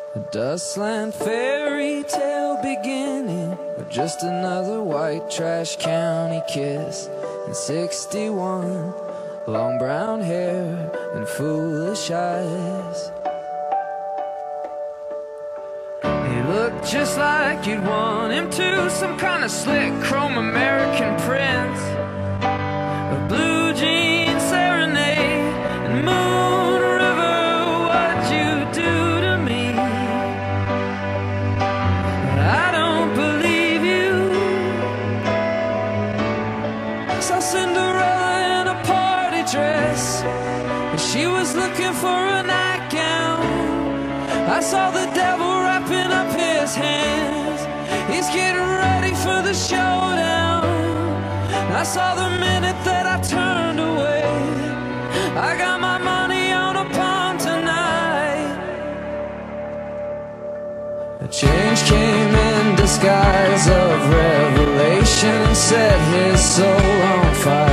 A dustland fairy tale beginning, or just another white trash county kiss. And 61, long brown hair and foolish eyes. He looked just like you'd want him to, some kind of slick chrome American prince. A blue jean serenade and Moon River, what'd you do to me? I don't believe you. Saw Cinderella in a party dress, and she was looking for a nightgown. I saw the devil wrapping up his hands, he's getting ready for the showdown. I saw the minute that I turned away, I got my money on a pawn tonight. A change came in disguise of revelation and set his soul on fire.